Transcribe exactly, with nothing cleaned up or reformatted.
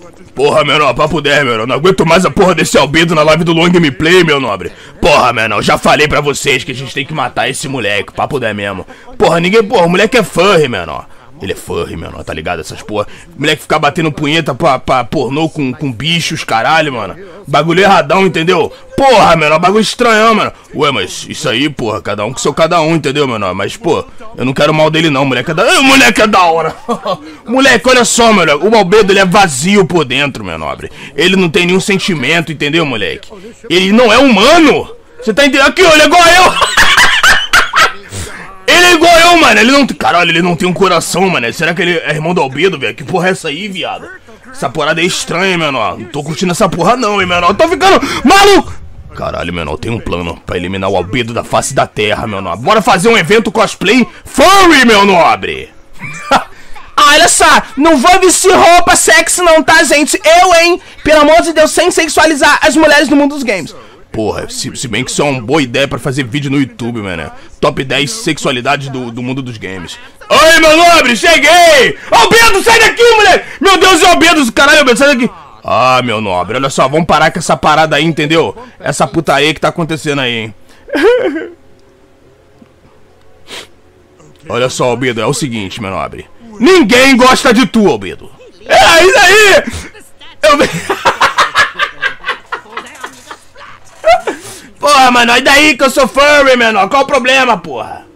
Porra, menor, papo dez, menor. Não aguento mais a porra desse albedo na live do Long Gameplay, meu nobre. Porra, menor, já falei pra vocês que a gente tem que matar esse moleque. Papo dez mesmo. Porra, ninguém, porra, o moleque é furry, menor. Ele é furry, menor, tá ligado? Essas porra. Moleque ficar batendo punheta pra, pra pornô com, com bichos, caralho, mano. Bagulho erradão, entendeu? Porra, menor, bagulho estranhão, mano. Ué, mas isso aí, porra, cada um com seu cada um, entendeu, menor? Mas, pô, eu não quero mal dele não, moleque é da... Ai, o moleque é da hora. Moleque, olha só, mano. O albedo, ele é vazio por dentro, meu nobre. Ele não tem nenhum sentimento, entendeu, moleque? Ele não é humano. Você tá entendendo? Aqui, olha, igual eu. Ele é igual eu, mano, ele não tem... Caralho, ele não tem um coração, mano. Será que ele é irmão do albedo, velho? Que porra é essa aí, viado? Essa porrada é estranha, menor. Não tô curtindo essa porra não, hein, menor. Eu tô ficando maluco. Caralho, menor, tem um plano pra eliminar o albedo da face da terra, meu nobre. Bora fazer um evento cosplay furry, meu nobre. Ah, olha só, não vou vestir roupa sexy não, tá, gente? Eu, hein? Pelo amor de Deus, sem sexualizar as mulheres do mundo dos games. Porra, se, se bem que isso é uma boa ideia pra fazer vídeo no YouTube, mano. Top dez sexualidades do, do mundo dos games. Oi, meu nobre, cheguei! Albedo, sai daqui, moleque! Meu Deus, é Albedo, caralho, Albedo, sai daqui! Ah, meu nobre, olha só, vamos parar com essa parada aí, entendeu? Essa putaria que tá acontecendo aí, hein? Olha só, Albedo, é o seguinte, meu nobre. Ninguém gosta de tu, Albedo. É, isso aí! Eu... Porra, mano, e daí que eu sou furry, menor? Qual o problema, porra?